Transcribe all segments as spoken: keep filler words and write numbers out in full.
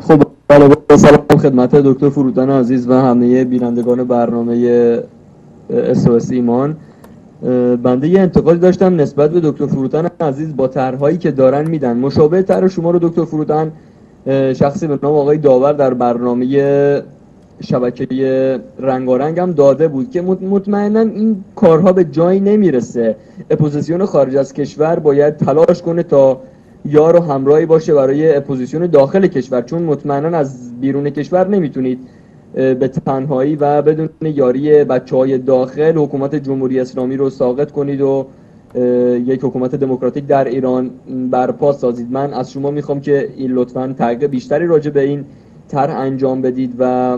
خب با سلام خدمت دکتر فروتن عزیز و همه بینندگان برنامه اس او اس ایمان. بنده یه انتقادی داشتم نسبت به دکتر فروتن عزیز با طرح‌هایی که دارن میدن. مشابه طرح شما رو دکتر فروتن شخصی به نام آقای داور در برنامه شبکه رنگارنگ هم داده بود که مطمئنا این کارها به جایی نمیرسه. اپوزیسیون خارج از کشور باید تلاش کنه تا یار و همراهی باشه برای اپوزیسیون داخل کشور، چون مطمئنا از بیرون کشور نمیتونید به تنهایی و بدون یاری بچه‌های داخل حکومت جمهوری اسلامی رو ساقط کنید و یک حکومت دموکراتیک در ایران برپا سازید. من از شما میخوام که این لطفاً تحقیق بیشتری راجع به این طرح انجام بدید و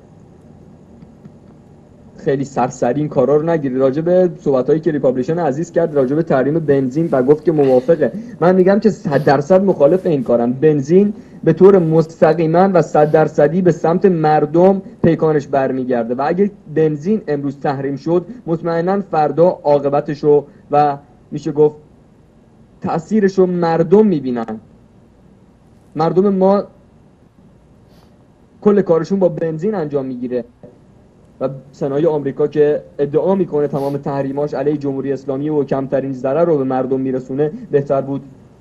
خیلی سرسری این کارا رو نگیرید. راجع به صحبتایی که ریپابلیشن عزیز کرد راجع به تحریم بنزین و گفت که موافقه، من میگم که صد درصد مخالف این کارم. بنزین به طور مستقیما و صد درصدی به سمت مردم پیکانش برمیگرده و اگه بنزین امروز تحریم شد مطمئنا فردا عاقبتشو و میشه گفت تأثیرشو مردم میبینن. مردم ما کل کارشون با بنزین انجام میگیره و سنای آمریکا که ادعا میکنه تمام تحریماش علیه جمهوری اسلامی و کمترین ضرر رو به مردم میرسونه، بهتر بود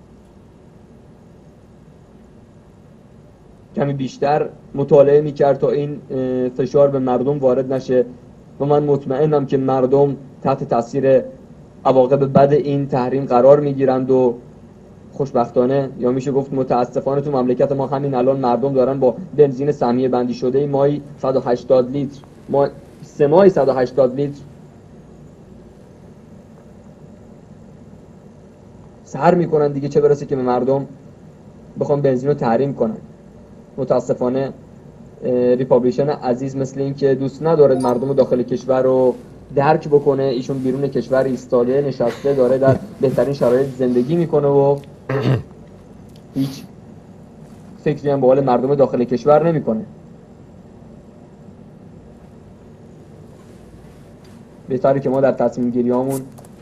کمی بیشتر مطالعه میکرد تا این فشار به مردم وارد نشه و من مطمئنم که مردم تحت تاثیر عواقب بد این تحریم قرار میگیرند و خوشبختانه یا میشه گفت متاسفانه تو مملکت ما همین الان مردم دارن با بنزین سهمیه بندی شده مایی صد و هشتاد لیتر ما سه ماهی صد و هشتاد لیتر سهر میکنن دیگه، چه برسه که به مردم بخوام بنزین رو تحریم کنن. متاسفانه ریپابلیشن عزیز مثل این که دوست نداره مردم داخل کشور رو درک بکنه، ایشون بیرون کشور ایستاده نشسته داره در بهترین شرایط زندگی میکنه و هیچ فکری هم به حال مردم داخل کشور نمیکنه. بهتره که ما در تصمیم گیری هامون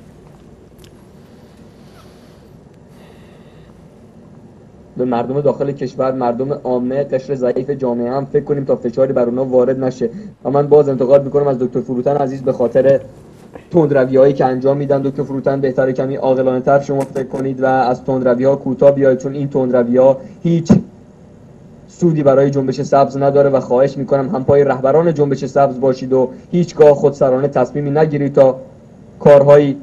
به مردم داخل کشور، مردم عامه، قشر ضعیف جامعه هم فکر کنیم تا فشاری بر اونها وارد نشه. و من باز انتقاد میکنم از دکتر فروتن عزیز به خاطر تندروی‌هایی که انجام میدن. دکتر فروتن بهتره کمی عاقلانه‌تر شما فکر کنید و از تندروی‌ها کوتاه بیاید، چون این تندروی‌ها هیچ سودی برای جنبش سبز نداره و خواهش میکنم هم پای رهبران جنبش سبز باشید و هیچگاه خودسرانه تصمیمی نگیرید تا کارهایی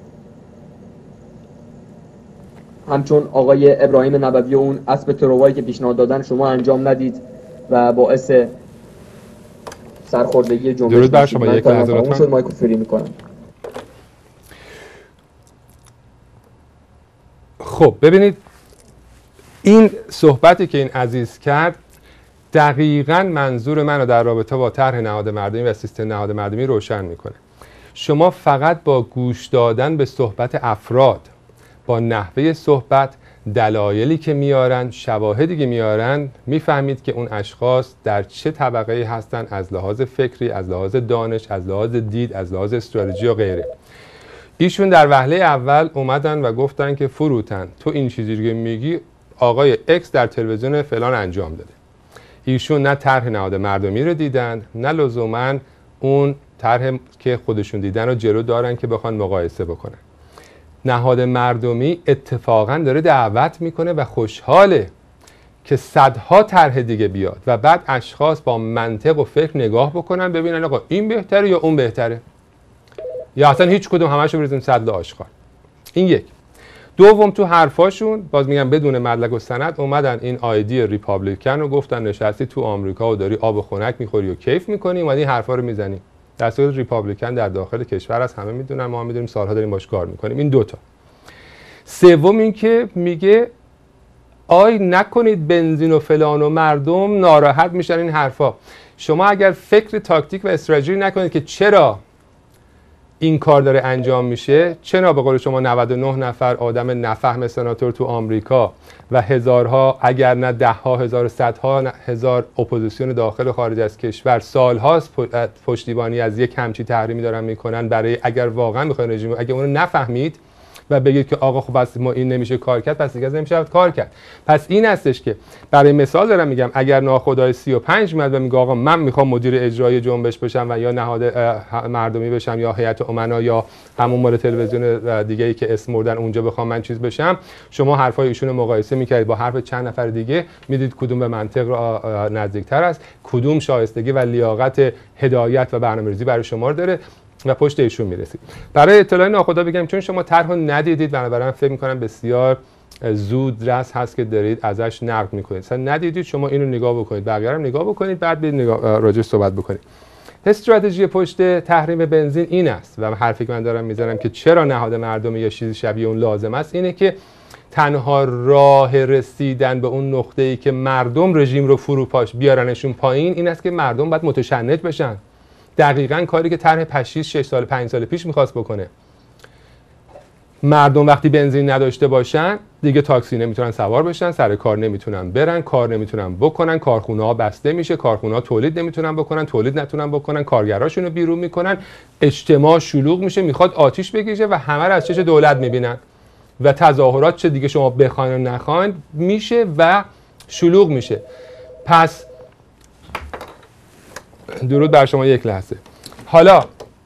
همچون آقای ابراهیم نبوی و اون اسب تروایی که پیشنهاد دادن شما انجام ندید و باعث سرخوردگی جنبش. درود بر شما. یک لحظه لطفاً مایکو فری میکنم. خب ببینید این صحبتی که این عزیز کرد دقیقاً منظور منو در رابطه با طرح نهاد مردمی و سیستم نهاد مردمی روشن میکنه. شما فقط با گوش دادن به صحبت افراد، با نحوه صحبت، دلایلی که میارن، شواهدی که میارن، میفهمید که اون اشخاص در چه طبقه هستن از لحاظ فکری، از لحاظ دانش، از لحاظ دید، از لحاظ استراتژی و غیره. ایشون در وهله اول اومدن و گفتن که فروتن تو این چیزی که میگی آقای اکس در تلویزیون فلان انجام داده. ایشون نه طرح نهاد مردمی رو دیدن، نه لزوما اون طرح که خودشون دیدن رو جلو دارن که بخوان مقایسه بکنن. نهاد مردمی اتفاقا داره دعوت میکنه و خوشحاله که صدها طرح دیگه بیاد و بعد اشخاص با منطق و فکر نگاه بکنن ببینن آقا این بهتره یا اون بهتره، یا اصلا هیچ کدوم همشو بریزیم سطل آشغال. این یک. دوم تو حرفاشون باز میگم بدون مدرک و سند اومدن این آیدی ریپابلیکن رو گفتن نشستی تو آمریکا و داری آب خنک میخوری و کیف میکنی اومدی این حرفا رو میزنی. در صورت ریپابلیکن در داخل کشور از همه میدونن، ما هم میدونیم سالها داریم باش کار میکنیم. این دوتا. سوم این که میگه آی نکنید بنزین و فلان و مردم ناراحت میشن این حرفا. شما اگر فکر تاکتیک و استراتژی نکنید که چرا این کار داره انجام میشه، چرا به قول شما نود و نه نفر آدم نفهم سناتور تو آمریکا و هزارها اگر نه ده ها هزار صدها هزار اپوزیسیون داخل و خارج از کشور سالهاست پشتیبانی از یک همچی تحریمی دارن میکنن برای اگر واقعا میخواین رژیم، اگر اونو نفهمید و بگید که آقا خب پس ما این نمیشه کار کرد، پس دیگه نمیشه کار کرد. پس این هستش که برای مثال دارم میگم اگر ناخدای سی و پنج میاد و میگه آقا من میخوام مدیر اجرایی جنبش بشم و یا نهاد مردمی بشم یا هیئت امنا یا همون مال تلویزیون دیگه ای که اسم بردن اونجا بخوام من چیز بشم، شما حرفای ایشون رو مقایسه میکردید با حرف چند نفر دیگه، میدید کدوم به منطق نزدیکتر است، کدوم شایستگی و لیاقت هدایت و برنامه‌ریزی برای شما رو داره و پشت ایشون میرسید. برای اطلاع ناخدا بگم چون شما طرح رو ندیدید، بنابراین فکر می‌کنم بسیار زود رس هست که دارید ازش نقد می‌کنید. اصلا ندیدید، شما اینو نگاه بکنید، بقیه رو نگاه بکنید، بعد برید نگاه راجع صحبت بکنید. استراتژی پشت تحریم بنزین این است و حرفی که من دارم میزنم که چرا نهاد مردمی یا چیزی شبیه اون لازم است، اینه که تنها راه رسیدن به اون نقطه‌ای که مردم رژیم رو فروپاش بیارنشون پایین این است که مردم باید متشنج بشن. دقیقاً کاری که طرح پشیش شش سال پنج سال پیش می‌خواست بکنه. مردم وقتی بنزین نداشته باشن دیگه تاکسی نمیتونن سوار بشن، سر کار نمیتونن برن، کار نمیتونن بکنن، کارخونه‌ها بسته میشه، کارخونه‌ها تولید نمیتونن بکنن، تولید نتونن بکنن، کارگراشون رو بیرون میکنن، اجتماع شلوغ میشه، میخواد آتیش بکشه و همه رو از چش دولت میبینن و تظاهرات چه دیگه شما بخواین و نخواین میشه و شلوغ میشه. پس درود بر شما یک لحظه. حالا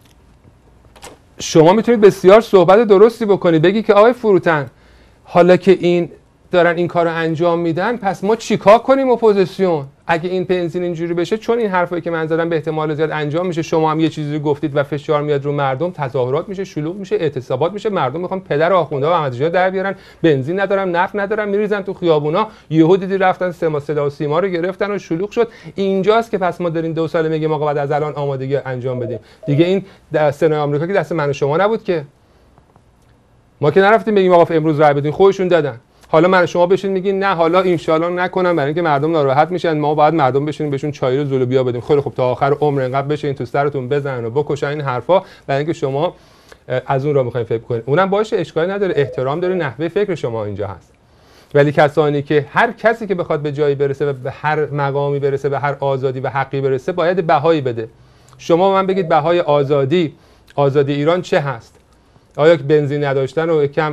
شما میتونید بسیار صحبت درستی بکنید، بگی که آقای فروتن حالا که این دارن این کارو انجام میدن پس ما چیکار کنیم اپوزیسیون؟ اگه این بنزین اینجوری بشه، چون این حرفایی که من زدم به احتمال زیاد انجام میشه، شما هم یه چیزی رو گفتید و فشار میاد رو مردم، تظاهرات میشه، شلوغ میشه، اعتصابات میشه، مردم میخوان پدر آخونده و احمدی‌نژاد در بیارن، بنزین ندارن، نفت ندارن، میریزن تو خیابونا، یهو دیدی رفتن سما صدا و سیما رو گرفتن و شلوغ شد. اینجاست که پس ما داریم دو سال میگیم آقا بعد از الان آمادگی انجام بدیم. دیگه این سنای آمریکا که دست من و شما نبود که، ما که نرفتیم بگیم آقا امروز رای بدین، خودشون دادن. حالا من شما بشین میگین نه حالا ان شاءالله نکنم برای اینکه مردم ناراحت میشن، ما باید مردم بشینیم بهشون چای رو زولوبیا بدیم. خیلی خب تا آخر عمر انقدر بشین تو سرتون بزنن و بکشن این حرفا، برای اینکه شما از اون را میخواین فکر کنین. اونم باشه، اشکالی نداره، احترام داره، نحوه فکر شما اینجا هست. ولی کسانی که هر کسی که بخواد به جایی برسه و به هر مقامی برسه، به هر آزادی و حقی برسه، باید بهایی بده. شما من بگید بهای آزادی، آزادی ایران چه هست؟ آیا بنزین نداشتن و کم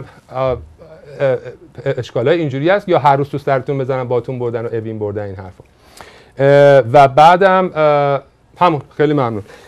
اشکالای اینجوری است، یا هر روز تو سرتون بزنن باتون بردن و اوین بردن این حرفا؟ و بعدم همون خیلی ممنون.